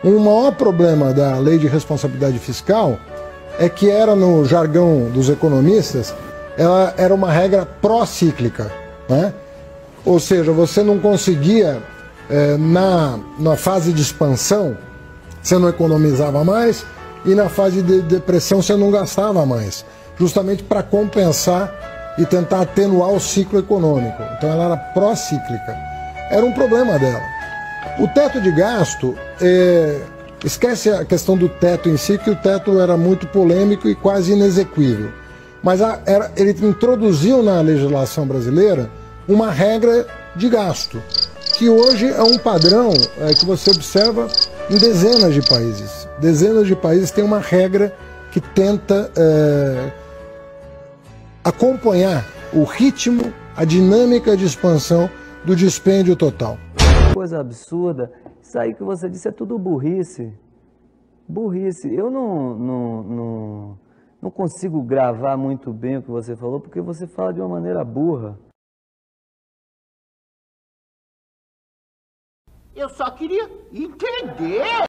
Um maior problema da lei de responsabilidade fiscal é que era, no jargão dos economistas, ela era uma regra pró-cíclica, né? Ou seja, você não conseguia, na fase de expansão, você não economizava mais, e na fase de depressão você não gastava mais, justamente para compensar e tentar atenuar o ciclo econômico. Então ela era pró-cíclica. Era um problema dela. O teto de gasto, esquece a questão do teto em si, que o teto era muito polêmico e quase inexequível. Mas ele introduziu na legislação brasileira uma regra de gasto, que hoje é um padrão que você observa em dezenas de países. Dezenas de países têm uma regra que tenta acompanhar o ritmo, a dinâmica de expansão do dispêndio total. Coisa absurda. Isso aí que você disse é tudo burrice. Burrice. Eu não consigo gravar muito bem o que você falou, porque você fala de uma maneira burra. Eu só queria entender.